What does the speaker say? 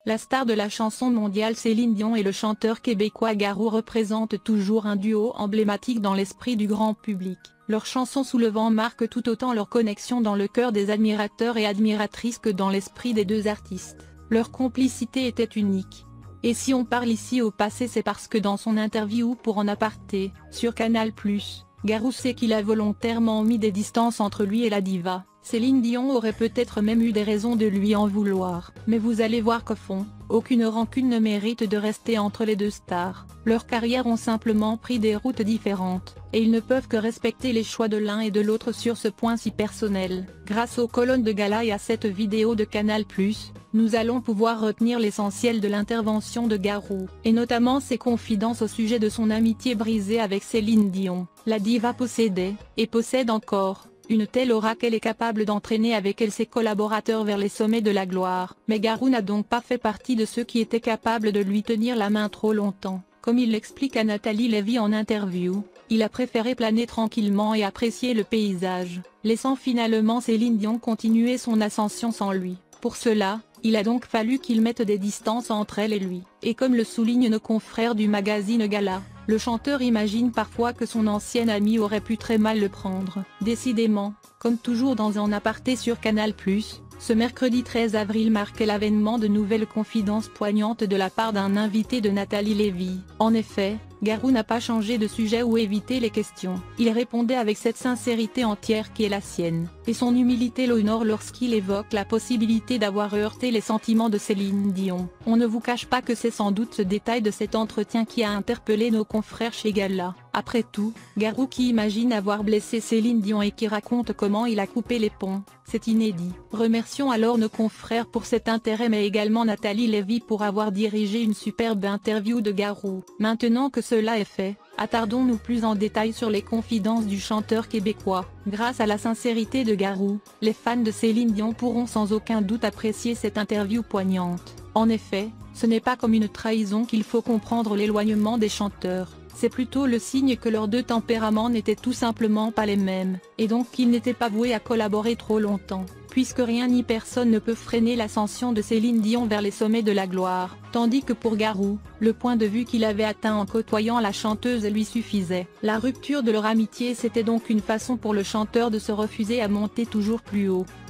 La star de la chanson mondiale Céline Dion et le chanteur québécois Garou représentent toujours un duo emblématique dans l'esprit du grand public. Leurs chansons Sous le vent marquent tout autant leur connexion dans le cœur des admirateurs et admiratrices que dans l'esprit des deux artistes. Leur complicité était unique. Et si on parle ici au passé, c'est parce que dans son interview pour En Aparté, sur Canal+, Garou sait qu'il a volontairement mis des distances entre lui et la diva. Céline Dion aurait peut-être même eu des raisons de lui en vouloir. Mais vous allez voir qu'au fond, aucune rancune ne mérite de rester entre les deux stars. Leurs carrières ont simplement pris des routes différentes, et ils ne peuvent que respecter les choix de l'un et de l'autre sur ce point si personnel. Grâce aux colonnes de gala et à cette vidéo de Canal+, nous allons pouvoir retenir l'essentiel de l'intervention de Garou, et notamment ses confidences au sujet de son amitié brisée avec Céline Dion. La diva possédait, et possède encore, une telle aura qu'elle est capable d'entraîner avec elle ses collaborateurs vers les sommets de la gloire. Mais Garou n'a donc pas fait partie de ceux qui étaient capables de lui tenir la main trop longtemps. Comme il l'explique à Nathalie Lévy en interview, il a préféré planer tranquillement et apprécier le paysage, laissant finalement Céline Dion continuer son ascension sans lui. Pour cela, il a donc fallu qu'il mette des distances entre elle et lui. Et comme le soulignent nos confrères du magazine Gala, le chanteur imagine parfois que son ancien ami aurait pu très mal le prendre. Décidément, comme toujours dans En Aparté sur Canal+, ce mercredi 13 avril marquait l'avènement de nouvelles confidences poignantes de la part d'un invité de Nathalie Lévy. En effet, Garou n'a pas changé de sujet ou évité les questions. Il répondait avec cette sincérité entière qui est la sienne, et son humilité l'honore lorsqu'il évoque la possibilité d'avoir heurté les sentiments de Céline Dion. On ne vous cache pas que c'est sans doute ce détail de cet entretien qui a interpellé nos confrères chez Gala. Après tout, Garou qui imagine avoir blessé Céline Dion et qui raconte comment il a coupé les ponts, c'est inédit. Remercions alors nos confrères pour cet intérêt mais également Nathalie Lévy pour avoir dirigé une superbe interview de Garou. Maintenant que cela est fait, attardons-nous plus en détail sur les confidences du chanteur québécois. Grâce à la sincérité de Garou, les fans de Céline Dion pourront sans aucun doute apprécier cette interview poignante. En effet, ce n'est pas comme une trahison qu'il faut comprendre l'éloignement des chanteurs. C'est plutôt le signe que leurs deux tempéraments n'étaient tout simplement pas les mêmes, et donc qu'ils n'étaient pas voués à collaborer trop longtemps, puisque rien ni personne ne peut freiner l'ascension de Céline Dion vers les sommets de la gloire, tandis que pour Garou, le point de vue qu'il avait atteint en côtoyant la chanteuse lui suffisait. La rupture de leur amitié c'était donc une façon pour le chanteur de se refuser à monter toujours plus haut.